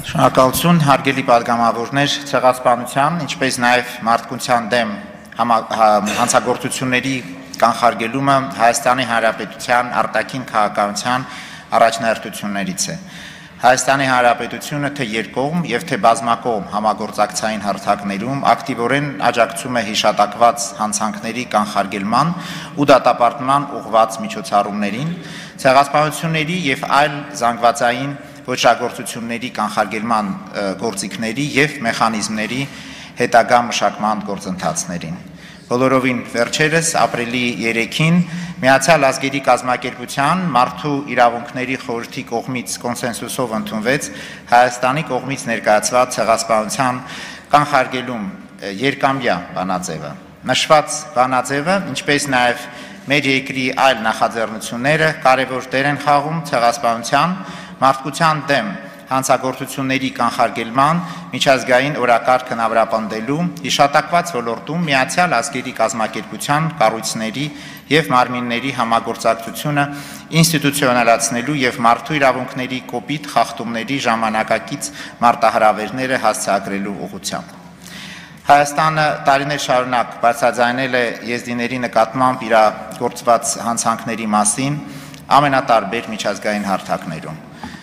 Շնորհակալություն, հարգելի պատգամավորներ, ցեղասպանության, ինչպես նաև մարդկության դեմ հանցագործությունների կանխարգելումը Հայաստանի Հանրապետության արտաքին քաղաքականության առաջնահերթություններից է։ Հայաստանի Հանրապետությունը թե երկկողմ եւ թե բազմակողմ համագործակցային հարթակներում ակտիվորեն աջակցում է հիշատակված հանցանքների կանխարգելման ու դատապարտման ուղղված միջոցառումներին, ցեղասպանությունների եւ այլ զանգվածային ոչրագործությունների կանխարգելման գործիքների եւ մեխանիզմների հետագա մշակման գործընթացներին։ Բոլորովին վերջերս ապրիլի 3-ին Միացյալ Ազգերի կազմակերպության մարդու իրավունքների խորհրդի կողմից կոնսենսուսով ընդունվեց Հայաստանի կողմից ներկայացված ցեղասպանության կանխարգելում երկամյա բանաձևը։ Նշված բանաձևը, ինչպես նաև մեր երկրի այլ նախաձեռնությունները կարևոր դեր են խաղում ցեղասպանության, մարդկության դեմ հանցագործությունների կանխարգելման միջազգային օրակարգն ամրապնդելու, հիշատակված ոլորտում Միացյալ Ազգերի կազմակերպության կառույցների եւ մարմինների համագործակցությունը ինստիտուցիոնալացնելու եւ մարդու իրավունքների կոպիտ խախտումների ժամանակակից մարտահրավերները հասցեագրելու ուղղությամբ։ Հայաստանը տարիներ շարունակ բարձրաձայնել է եզդիների նկատմամբ իրագործված հանցանքների մասին ամենատարբեր միջազգային հարթակներում։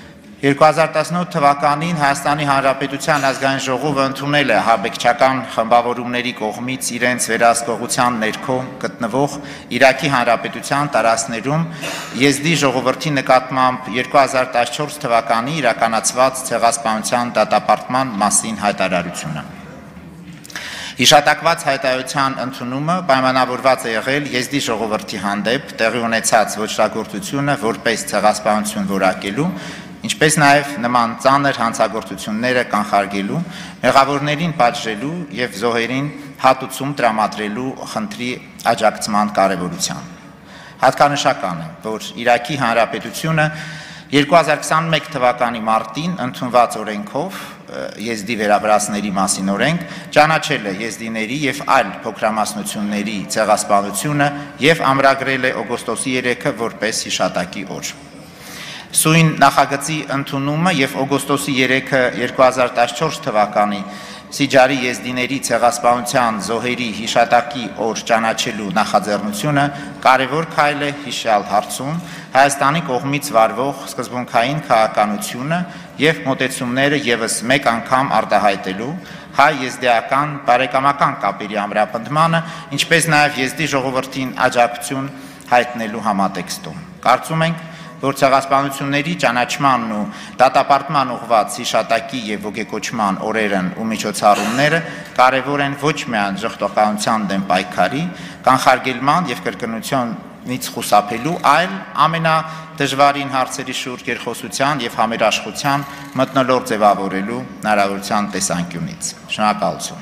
2018 թվականին Հայաստանի Հանրապետության ազգային ժողովը ընդունել է հայբեկչական խմբավորումների կողմից իրենց վերահսկողության ներքո գտնվող Իրաքի Հանրապետության տարածքներում եզդի ժողովրդի նկատմամբ 2014 թվականի իրականացված ցեղասպանության դատապարտման մասին հայտարարությունը։ Հիշատակված հայտարարության ընդունումը պայմանավորված է եղել եզդի ժողովրդի հանդեպ տեղի ունեցած ոչրագործությունը որպես ցեղասպանություն որակելու, ինչպես նաև նման ծանր հանցագործությունները կանխարգելու, մեղավորներին պատժելու եւ զոհերին հատուցում տրամադրելու խնդրի աջակցման կարևորությամբ։ Հատկանշական է, որ Իրաքի Հանրապետությունը 2021 թվականի մարտին ընդունված օրենքով եզդի վերաբերածների մասին օրենք ճանաչել է եզդիների եւ այլ փոքրամասնությունների ցեղասպանությունը եւ ամրագրել է օգոստոսի 3-ը որպես հիշատակի օր։ Սույն նախագծի ընդունումը եւ օգոստոսի 3-ը 2014 թվականի Սիջարի եզդիների ցեղասպանության զոհերի հիշատակի օր ճանաչելու նախաձեռնությունը կարևոր քայլ է հիշյալ հարցում Հայաստանի կողմից վարվող սկզբունքային քաղաքականությունը եւ մոտեցումները եւս մեկ անգամ արտահայտելու հայ-եզդիական բարեկամական կապերի ամրապնդմանը, ինչպես նաեւ եզդի ժողովրդին աջակցություն հայտնելու համատեքստում։ Կարծում ենք, որ ցեղասպանությունների ճանաչմանն ու դատապարտման ուղղված հիշատակի եւ ոգեկոչման օրերն ու միջոցառումները կարևոր են ոչ միայն ժողովրդականության դեմ պայքարի, կանխարգելման եւ կրկնությունից խուսափելու, այլ ամենադժվարին հարցերի շուրջ երկխոսության եւ համերաշխության մթնոլորտ ձևավորելու հնարավորության տեսանկյունից։ Շնորհակալություն։